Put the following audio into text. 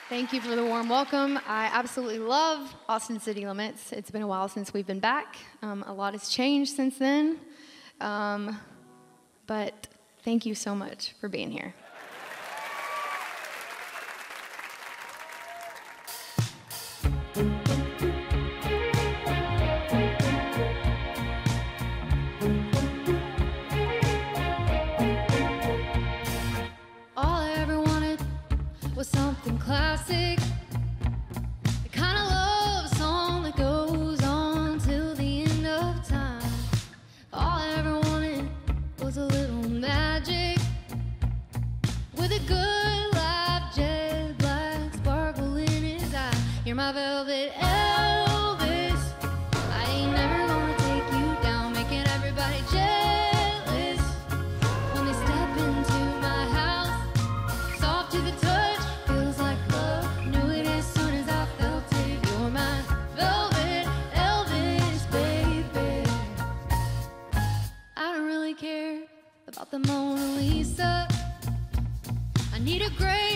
Thank you for the warm welcome. I absolutely love Austin City Limits. It's been a while since we've been back. A lot has changed since then. But thank you so much for being here. All I ever wanted was something classic, the kind of love song that goes on till the end of time. All I ever wanted was a little magic, with a good laugh, jet black sparkle in his eye. You're my velvet Elvis. I ain't never gonna take you down, making everybody jealous when they step into my house. Soft to the touch, feels like love. Knew it as soon as I felt it. You're my velvet Elvis, baby. I don't really care about the Mona Lisa. I need a great